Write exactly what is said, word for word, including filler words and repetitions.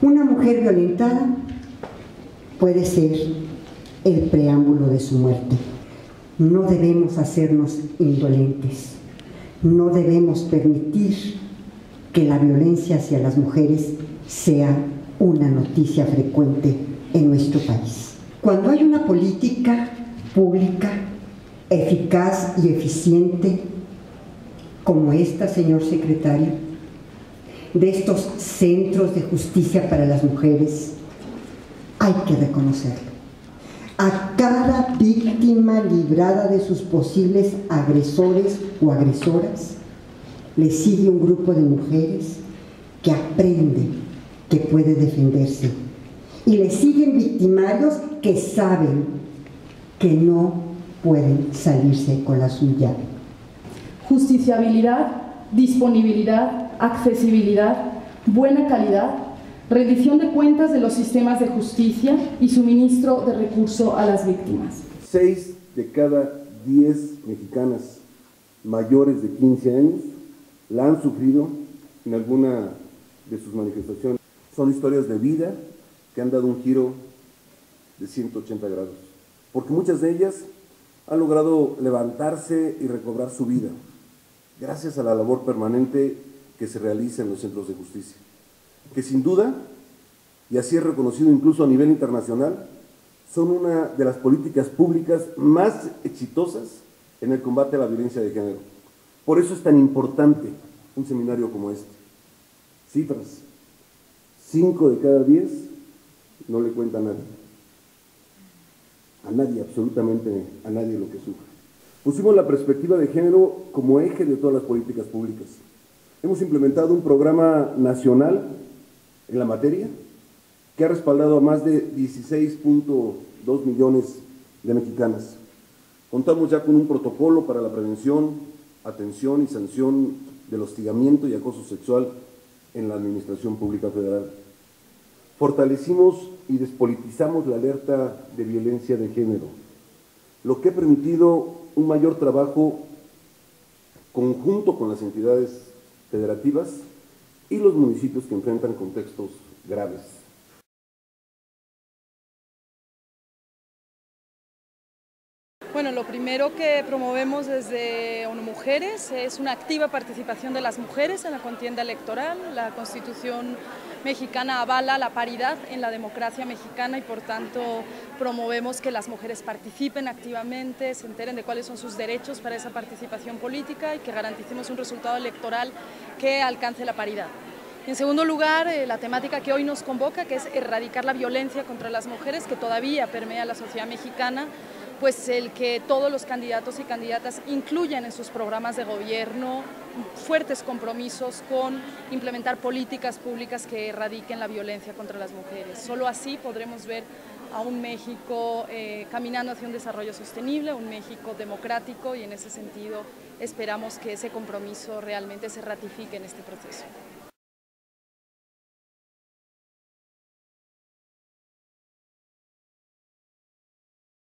Una mujer violentada puede ser el preámbulo de su muerte. No debemos hacernos indolentes, no debemos permitir que la violencia hacia las mujeres sea una noticia frecuente en nuestro país. Cuando hay una política pública eficaz y eficiente como esta, señor secretario, de estos centros de justicia para las mujeres, hay que reconocerlo. A cada víctima librada de sus posibles agresores o agresoras, le sigue un grupo de mujeres que aprende que puede defenderse. Y le siguen victimarios que saben que no pueden salirse con la suya. Justiciabilidad, disponibilidad, accesibilidad, buena calidad, rendición de cuentas de los sistemas de justicia y suministro de recurso a las víctimas. Seis de cada diez mexicanas mayores de quince años la han sufrido en alguna de sus manifestaciones. Son historias de vida que han dado un giro de ciento ochenta grados, porque muchas de ellas han logrado levantarse y recobrar su vida, gracias a la labor permanente que se realiza en los centros de justicia, que sin duda, y así es reconocido incluso a nivel internacional, son una de las políticas públicas más exitosas en el combate a la violencia de género. Por eso es tan importante un seminario como este. Cifras: cinco de cada diez no le cuenta a nadie. A nadie, absolutamente a nadie lo que sufre. Pusimos la perspectiva de género como eje de todas las políticas públicas. Hemos implementado un programa nacional en la materia que ha respaldado a más de dieciséis punto dos millones de mexicanas. Contamos ya con un protocolo para la prevención, atención y sanción del hostigamiento y acoso sexual en la Administración Pública Federal. Fortalecimos y despolitizamos la alerta de violencia de género, lo que ha permitido un mayor trabajo conjunto con las entidades federativas y los municipios que enfrentan contextos graves. Bueno, lo primero que promovemos desde ONU Mujeres es una activa participación de las mujeres en la contienda electoral. La Constitución mexicana avala la paridad en la democracia mexicana y por tanto promovemos que las mujeres participen activamente, se enteren de cuáles son sus derechos para esa participación política y que garanticemos un resultado electoral que alcance la paridad. En segundo lugar, eh, la temática que hoy nos convoca, que es erradicar la violencia contra las mujeres que todavía permea la sociedad mexicana, pues el que todos los candidatos y candidatas incluyan en sus programas de gobierno fuertes compromisos con implementar políticas públicas que erradiquen la violencia contra las mujeres. Solo así podremos ver a un México eh, caminando hacia un desarrollo sostenible, un México democrático, y en ese sentido esperamos que ese compromiso realmente se ratifique en este proceso.